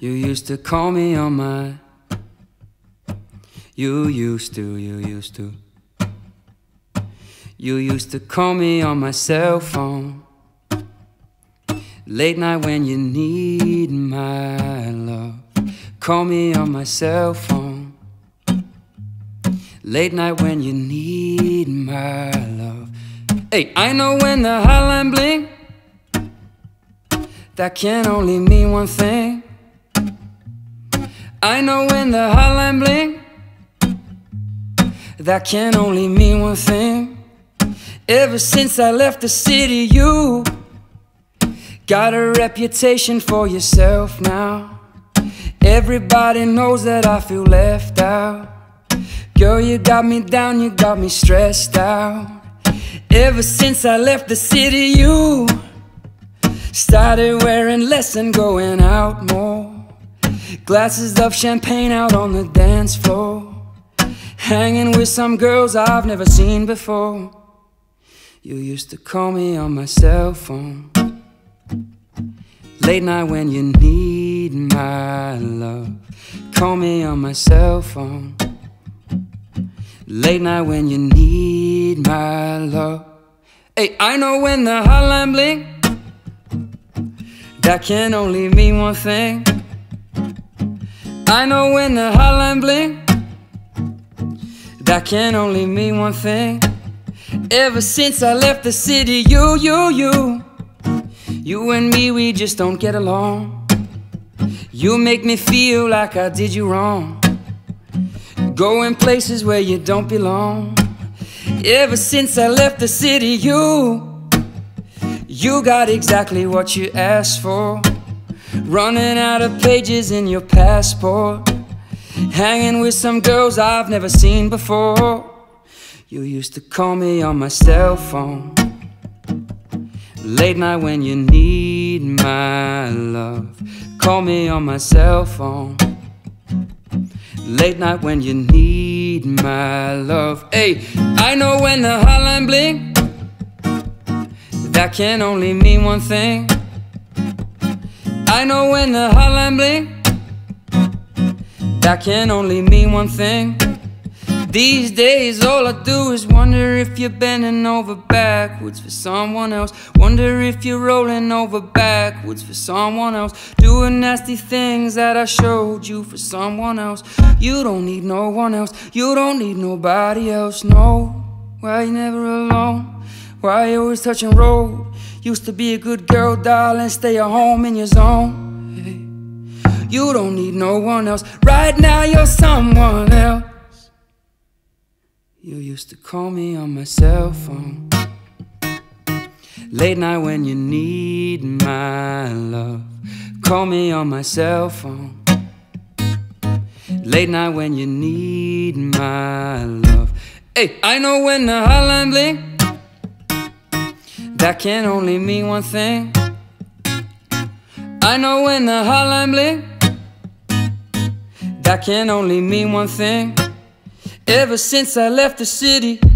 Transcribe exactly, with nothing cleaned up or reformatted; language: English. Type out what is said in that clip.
You used to call me on my You used to, you used to You used to call me on my cell phone late night when you need my love. Call me on my cell phone late night when you need my love. Hey, I know when the hotline bling, that can only mean one thing. I know when the hotline bling, that can only mean one thing. Ever since I left the city, you got a reputation for yourself now. Everybody knows that I feel left out. Girl, you got me down, you got me stressed out. Ever since I left the city, you started wearing less and going out more. Glasses of champagne out on the dance floor, hanging with some girls I've never seen before. You used to call me on my cell phone late night when you need my love. Call me on my cell phone late night when you need my love. Hey, I know when the hotline bling, that can only mean one thing. I know when the hotline bling, that can only mean one thing. Ever since I left the city, you, you, you You and me, we just don't get along. You make me feel like I did you wrong, going places where you don't belong. Ever since I left the city, you You got exactly what you asked for. Running out of pages in your passport, hanging with some girls I've never seen before. You used to call me on my cell phone late night when you need my love. Call me on my cell phone late night when you need my love. Hey, I know when the hotline bling, that can only mean one thing. I know when the hotline bling, that can only mean one thing. These days all I do is wonder if you're bending over backwards for someone else. Wonder if you're rolling over backwards for someone else, doing nasty things that I showed you for someone else. You don't need no one else, you don't need nobody else, no. Why you never alone? Why you always touch and roll? Used to be a good girl, darling, stay at home in your zone. Hey, you don't need no one else, right now you're someone else. You used to call me on my cell phone late night when you need my love. Call me on my cell phone late night when you need my love. Hey, I know when the hotline bling, that can only mean one thing. I know when the hotline bling, that can only mean one thing. Ever since I left the city,